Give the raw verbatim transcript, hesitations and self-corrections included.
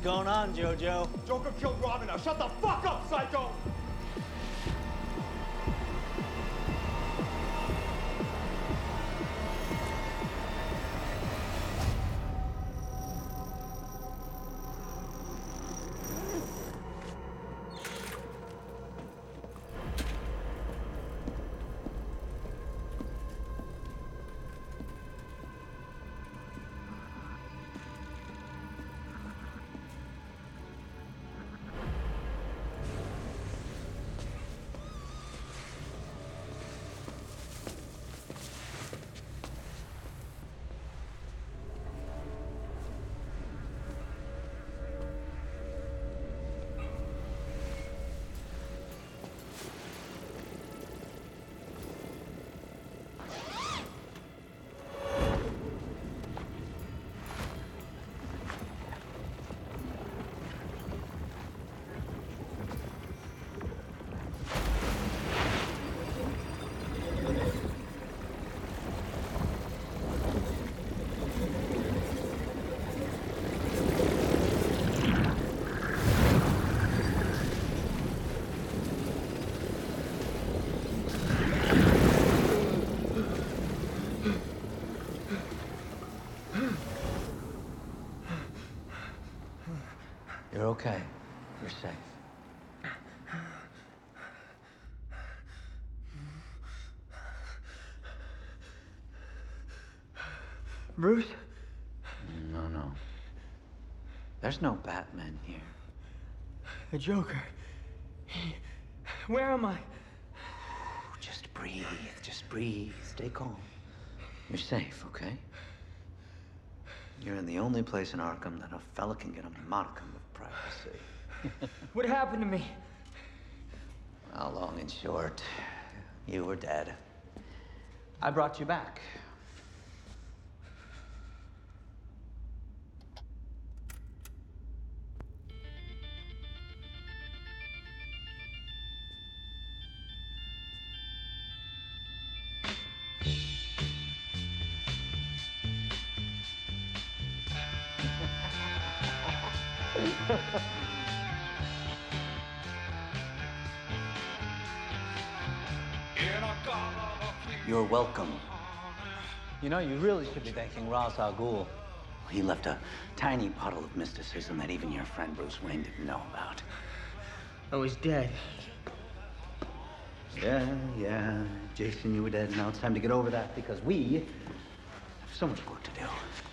going on, Jojo? Joker killed Robin. Now shut the fuck up, psycho! You're okay. You're safe. Bruce? No, no. There's no Batman here. The Joker. He... Where am I? Just breathe. Just breathe. Stay calm. You're safe, okay? You're in the only place in Arkham that a fella can get a modicum of privacy. What happened to me? Well, long and short, you were dead. I brought you back. You're welcome. You know, you really should be thanking Ra's al Ghul. He left a tiny puddle of mysticism that even your friend Bruce Wayne didn't know about. I was dead. Yeah, yeah. Jason, you were dead. Now it's time to get over that because we have so much work to do.